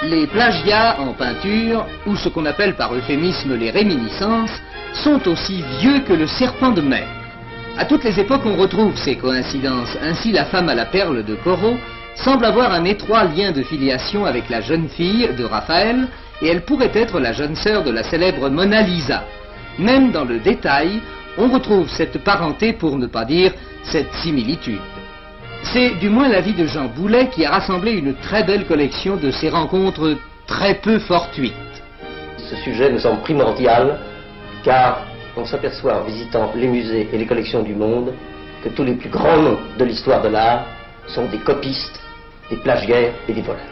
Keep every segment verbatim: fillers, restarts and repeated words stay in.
Les plagiats en peinture, ou ce qu'on appelle par euphémisme les réminiscences, sont aussi vieux que le serpent de mer. À toutes les époques, on retrouve ces coïncidences. Ainsi, la femme à la perle de Corot semble avoir un étroit lien de filiation avec la jeune fille de Raphaël, et elle pourrait être la jeune sœur de la célèbre Mona Lisa. Même dans le détail, on retrouve cette parenté, pour ne pas dire cette similitude. C'est du moins l'avis de Jean Boulet, qui a rassemblé une très belle collection de ces rencontres très peu fortuites. Ce sujet me semble primordial, car on s'aperçoit en visitant les musées et les collections du monde que tous les plus grands noms de l'histoire de l'art sont des copistes, des plagiaires et des voleurs.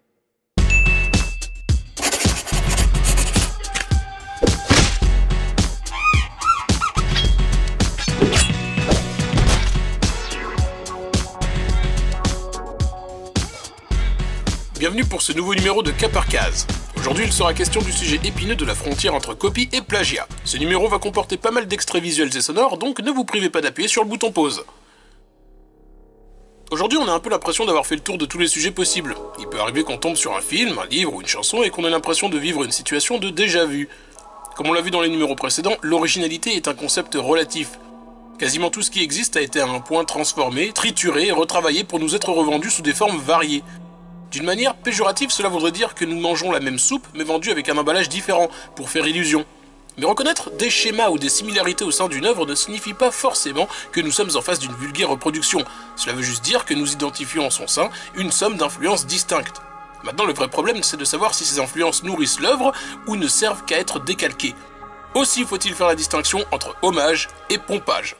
Bienvenue pour ce nouveau numéro de Cas par Case. Aujourd'hui, il sera question du sujet épineux de la frontière entre copie et plagiat. Ce numéro va comporter pas mal d'extraits visuels et sonores, donc ne vous privez pas d'appuyer sur le bouton pause. Aujourd'hui, on a un peu l'impression d'avoir fait le tour de tous les sujets possibles. Il peut arriver qu'on tombe sur un film, un livre ou une chanson et qu'on ait l'impression de vivre une situation de déjà-vu. Comme on l'a vu dans les numéros précédents, l'originalité est un concept relatif. Quasiment tout ce qui existe a été à un point transformé, trituré et retravaillé pour nous être revendu sous des formes variées. D'une manière péjorative, cela voudrait dire que nous mangeons la même soupe, mais vendue avec un emballage différent, pour faire illusion. Mais reconnaître des schémas ou des similarités au sein d'une œuvre ne signifie pas forcément que nous sommes en face d'une vulgaire reproduction. Cela veut juste dire que nous identifions en son sein une somme d'influences distinctes. Maintenant, le vrai problème, c'est de savoir si ces influences nourrissent l'œuvre ou ne servent qu'à être décalquées. Aussi faut-il faire la distinction entre hommage et pompage.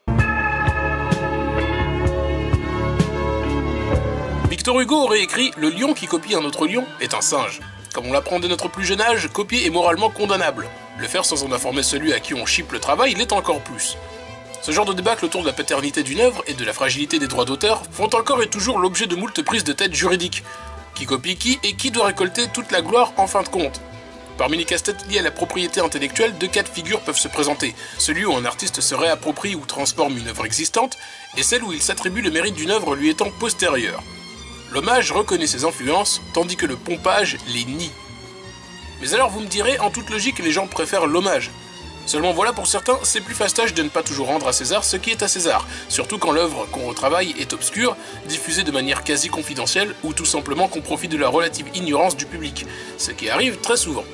Victor Hugo aurait écrit « Le lion qui copie un autre lion est un singe ». Comme on l'apprend dès notre plus jeune âge, copier est moralement condamnable. Le faire sans en informer celui à qui on chipe le travail l'est encore plus. Ce genre de débâcle autour de la paternité d'une œuvre et de la fragilité des droits d'auteur font encore et toujours l'objet de moult prises de tête juridiques. Qui copie qui et qui doit récolter toute la gloire en fin de compte? Parmi les casse-têtes liés à la propriété intellectuelle, deux cas de figure peuvent se présenter. Celui où un artiste se réapproprie ou transforme une œuvre existante, et celle où il s'attribue le mérite d'une œuvre lui étant postérieure. L'hommage reconnaît ses influences, tandis que le pompage les nie. Mais alors vous me direz, en toute logique, les gens préfèrent l'hommage. Seulement voilà, pour certains, c'est plus fastoche de ne pas toujours rendre à César ce qui est à César, surtout quand l'œuvre qu'on retravaille est obscure, diffusée de manière quasi confidentielle, ou tout simplement qu'on profite de la relative ignorance du public, ce qui arrive très souvent.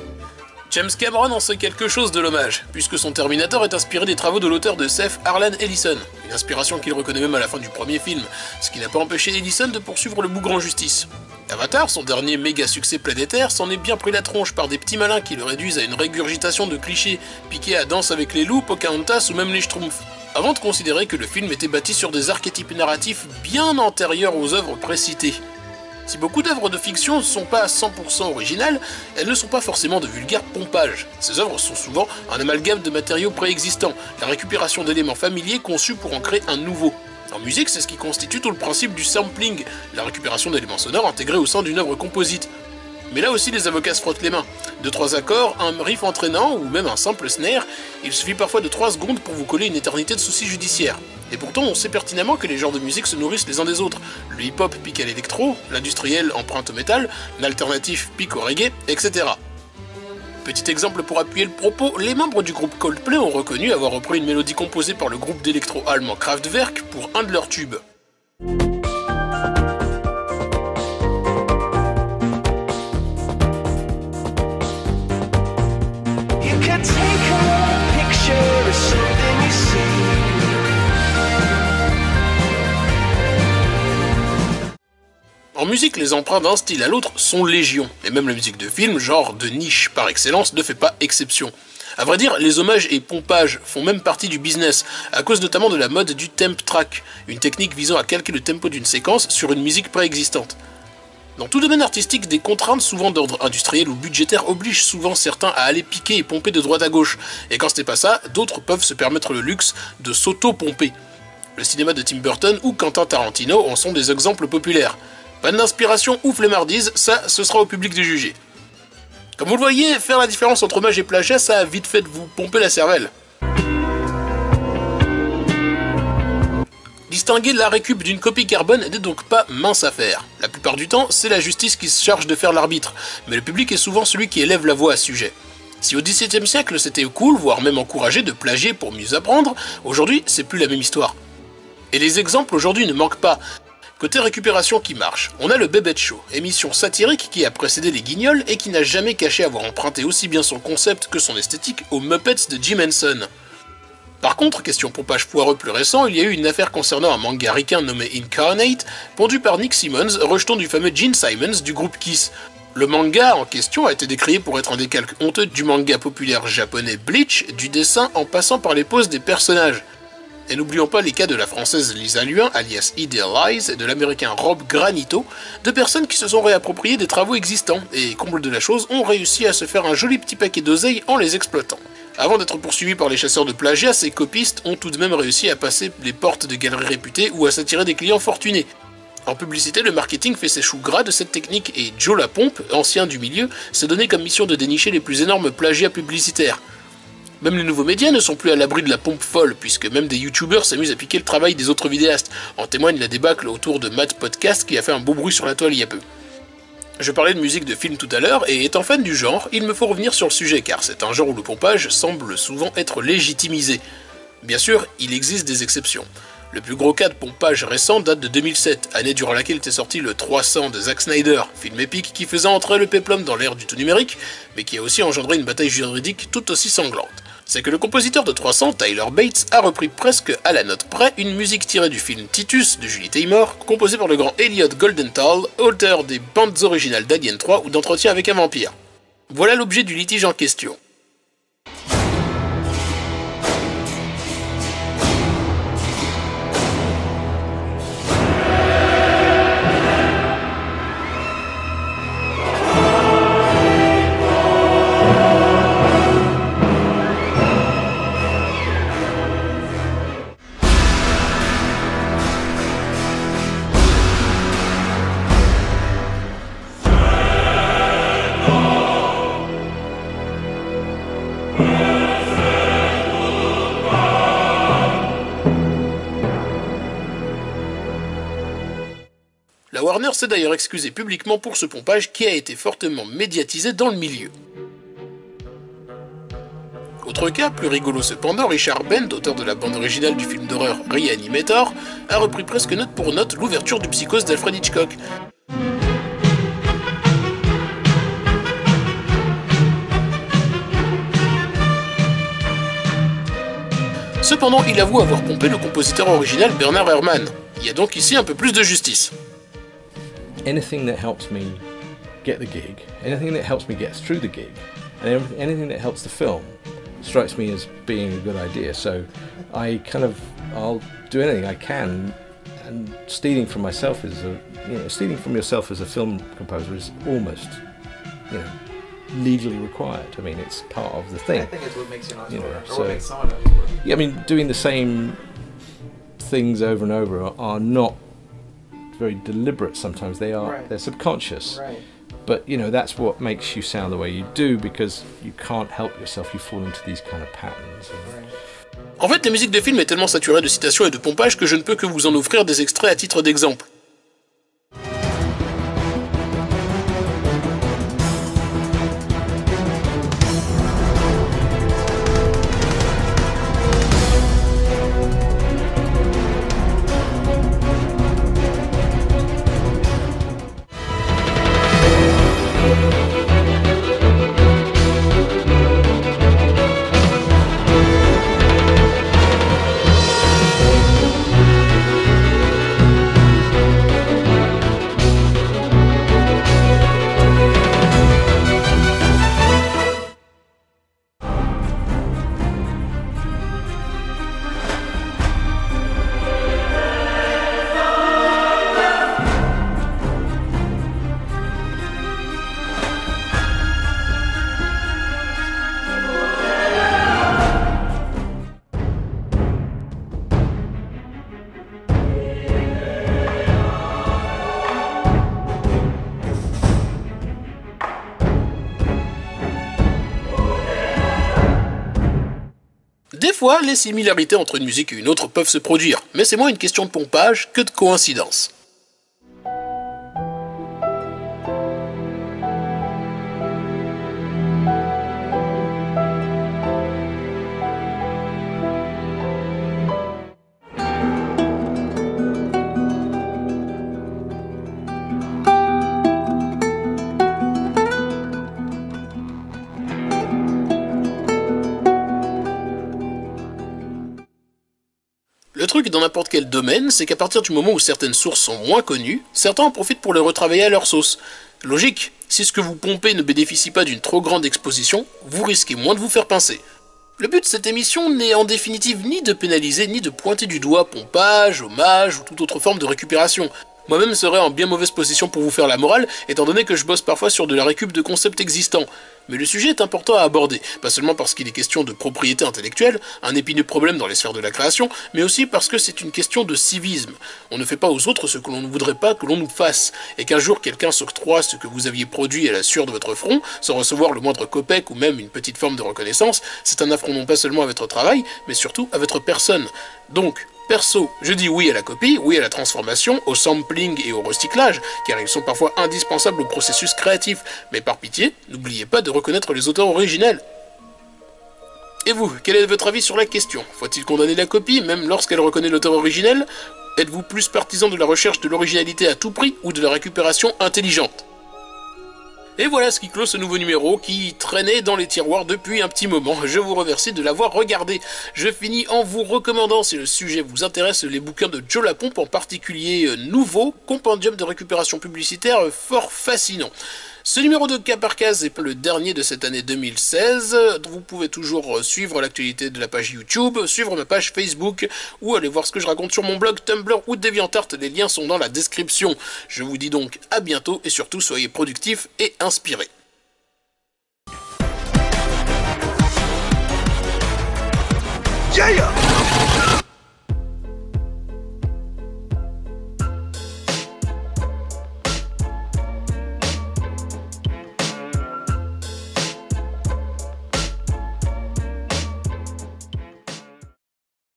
James Cameron en sait quelque chose de l'hommage, puisque son Terminator est inspiré des travaux de l'auteur de S F, Harlan Ellison, une inspiration qu'il reconnaît même à la fin du premier film, ce qui n'a pas empêché Ellison de poursuivre le bougre en justice. Avatar, son dernier méga succès planétaire, s'en est bien pris la tronche par des petits malins qui le réduisent à une régurgitation de clichés piqués à Danse avec les loups, Pocahontas ou même les Schtroumpfs, avant de considérer que le film était bâti sur des archétypes narratifs bien antérieurs aux œuvres précitées. Si beaucoup d'œuvres de fiction ne sont pas à cent pour cent originales, elles ne sont pas forcément de vulgaires pompages. Ces œuvres sont souvent un amalgame de matériaux préexistants, la récupération d'éléments familiers conçus pour en créer un nouveau. En musique, c'est ce qui constitue tout le principe du sampling, la récupération d'éléments sonores intégrés au sein d'une œuvre composite. Mais là aussi, les avocats se frottent les mains. Deux, trois accords, un riff entraînant ou même un simple snare, il suffit parfois de trois secondes pour vous coller une éternité de soucis judiciaires. Et pourtant, on sait pertinemment que les genres de musique se nourrissent les uns des autres. Le hip-hop pique à l'électro, l'industriel emprunte au métal, l'alternatif pique au reggae, et cetera. Petit exemple pour appuyer le propos, les membres du groupe Coldplay ont reconnu avoir repris une mélodie composée par le groupe d'électro allemand Kraftwerk pour un de leurs tubes. En musique, les emprunts d'un style à l'autre sont légion, et même la musique de film, genre de niche par excellence, ne fait pas exception. A vrai dire, les hommages et pompages font même partie du business, à cause notamment de la mode du temp track, une technique visant à calquer le tempo d'une séquence sur une musique préexistante. Dans tout domaine artistique, des contraintes souvent d'ordre industriel ou budgétaire obligent souvent certains à aller piquer et pomper de droite à gauche, et quand ce n'est pas ça, d'autres peuvent se permettre le luxe de s'auto-pomper. Le cinéma de Tim Burton ou Quentin Tarantino en sont des exemples populaires. Panne d'inspiration ou flemmardise, ça, ce sera au public de juger. Comme vous le voyez, faire la différence entre hommage et plagiat, ça a vite fait de vous pomper la cervelle. Distinguer la récup d'une copie carbone n'est donc pas mince affaire. La plupart du temps, c'est la justice qui se charge de faire l'arbitre, mais le public est souvent celui qui élève la voix à ce sujet. Si au dix-septième siècle c'était cool, voire même encouragé de plagier pour mieux apprendre, aujourd'hui c'est plus la même histoire. Et les exemples aujourd'hui ne manquent pas. Côté récupération qui marche, on a le Bébête Show, émission satirique qui a précédé les Guignols et qui n'a jamais caché avoir emprunté aussi bien son concept que son esthétique aux Muppets de Jim Henson. Par contre, question pompage foireux plus récent, il y a eu une affaire concernant un manga ricain nommé Incarnate, pondu par Nick Simmons, rejeton du fameux Gene Simons du groupe Kiss. Le manga en question a été décrié pour être un des calques honteux du manga populaire japonais Bleach, du dessin en passant par les poses des personnages. Et n'oublions pas les cas de la française Lisa Luin, alias Idealize, et de l'américain Rob Granito, deux personnes qui se sont réappropriées des travaux existants, et comble de la chose, ont réussi à se faire un joli petit paquet d'oseille en les exploitant. Avant d'être poursuivis par les chasseurs de plagiat, ces copistes ont tout de même réussi à passer les portes de galeries réputées ou à s'attirer des clients fortunés. En publicité, le marketing fait ses choux gras de cette technique et Joe Lapompe, ancien du milieu, s'est donné comme mission de dénicher les plus énormes plagiats publicitaires. Même les nouveaux médias ne sont plus à l'abri de la pompe folle, puisque même des youtubeurs s'amusent à piquer le travail des autres vidéastes. En témoigne la débâcle autour de Matt Podcast qui a fait un beau bruit sur la toile il y a peu. Je parlais de musique de film tout à l'heure, et étant fan du genre, il me faut revenir sur le sujet, car c'est un genre où le pompage semble souvent être légitimisé. Bien sûr, il existe des exceptions. Le plus gros cas de pompage récent date de deux mille sept, année durant laquelle était sorti le trois cents de Zack Snyder, film épique qui faisait entrer le péplum dans l'ère du tout numérique, mais qui a aussi engendré une bataille juridique tout aussi sanglante. C'est que le compositeur de trois cents, Tyler Bates, a repris presque à la note près une musique tirée du film Titus de Julie Taymor, composée par le grand Elliot Goldenthal, auteur des bandes originales d'Alien trois ou d'Entretien avec un vampire. Voilà l'objet du litige en question. La Warner s'est d'ailleurs excusée publiquement pour ce pompage qui a été fortement médiatisé dans le milieu. Autre cas, plus rigolo cependant, Richard Bend, auteur de la bande originale du film d'horreur Reanimator, a repris presque note pour note l'ouverture du Psychose d'Alfred Hitchcock. Cependant, il avoue avoir pompé le compositeur original Bernard Herrmann. Il y a donc ici un peu plus de justice. Anything that helps me get the gig, anything that helps me get through the gig, and anything that helps the film strikes me as being a good idea. So I kind of, I'll do anything I can, and stealing from myself is a, you know, stealing from yourself as a film composer is almost, you know, legally required. I mean, it's part of the thing. I think it's what makes you an You know, artist, or so- what makes someone an artist. Yeah, I mean, doing the same things over and over are, are not very deliberate sometimes. They are, Right. they're subconscious. Right. But, you know, that's what makes you sound the way you do, because you can't help yourself. You fall into these kind of patterns. and- Right. En fait, la musique de film est tellement saturée de citations et de pompage que je ne peux que vous en offrir des extraits à titre d'exemple. Parfois, les similarités entre une musique et une autre peuvent se produire, mais c'est moins une question de pompage que de coïncidence. Le truc dans n'importe quel domaine, c'est qu'à partir du moment où certaines sources sont moins connues, certains en profitent pour les retravailler à leur sauce. Logique, si ce que vous pompez ne bénéficie pas d'une trop grande exposition, vous risquez moins de vous faire pincer. Le but de cette émission n'est en définitive ni de pénaliser ni de pointer du doigt pompage, hommage ou toute autre forme de récupération. Moi-même serais en bien mauvaise position pour vous faire la morale, étant donné que je bosse parfois sur de la récup de concepts existants. Mais le sujet est important à aborder, pas seulement parce qu'il est question de propriété intellectuelle, un épineux problème dans les sphères de la création, mais aussi parce que c'est une question de civisme. On ne fait pas aux autres ce que l'on ne voudrait pas que l'on nous fasse, et qu'un jour quelqu'un s'octroie ce que vous aviez produit à la sueur de votre front, sans recevoir le moindre copec ou même une petite forme de reconnaissance, c'est un affront non pas seulement à votre travail, mais surtout à votre personne. Donc, perso, je dis oui à la copie, oui à la transformation, au sampling et au recyclage, car ils sont parfois indispensables au processus créatif, mais par pitié, n'oubliez pas de reconnaître les auteurs originels. Et vous, quel est votre avis sur la question? Faut-il condamner la copie, même lorsqu'elle reconnaît l'auteur originel? Êtes-vous plus partisan de la recherche de l'originalité à tout prix, ou de la récupération intelligente? Et voilà ce qui clôt ce nouveau numéro qui traînait dans les tiroirs depuis un petit moment. Je vous remercie de l'avoir regardé. Je finis en vous recommandant, si le sujet vous intéresse, les bouquins de Joe Lapompe, en particulier euh, Nouveau, compendium de récupération publicitaire euh, fort fascinant. Ce numéro de Cas par Case est le dernier de cette année deux mille seize. Vous pouvez toujours suivre l'actualité de la page YouTube, suivre ma page Facebook ou aller voir ce que je raconte sur mon blog, Tumblr ou DeviantArt. Les liens sont dans la description. Je vous dis donc à bientôt et surtout soyez productifs et inspirés. Yeah!